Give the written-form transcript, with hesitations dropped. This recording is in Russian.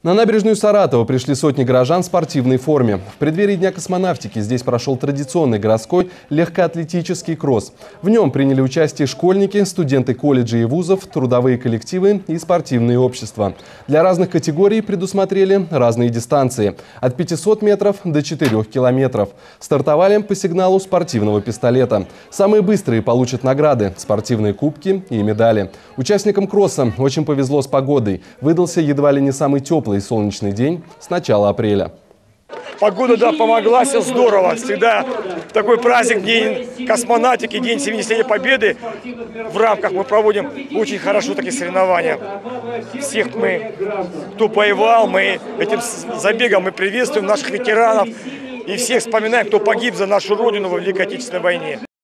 На набережную Саратова пришли сотни горожан в спортивной форме. В преддверии Дня космонавтики здесь прошел традиционный городской легкоатлетический кросс. В нем приняли участие школьники, студенты колледжей и вузов, трудовые коллективы и спортивные общества. Для разных категорий предусмотрели разные дистанции – от 500 метров до 4 километров. Стартовали по сигналу спортивного пистолета. Самые быстрые получат награды – спортивные кубки и медали. Участникам кросса очень повезло с погодой. Выдался едва ли не самый теплый солнечный день с начала апреля. Погода, да, помогла, все здорово. Всегда такой праздник, День космонавтики, День 70-летия Победы. В рамках мы проводим очень хорошо такие соревнования. Всех мы, кто воевал, мы этим забегом мы приветствуем наших ветеранов и всех вспоминаем, кто погиб за нашу Родину во Великой Отечественной войне.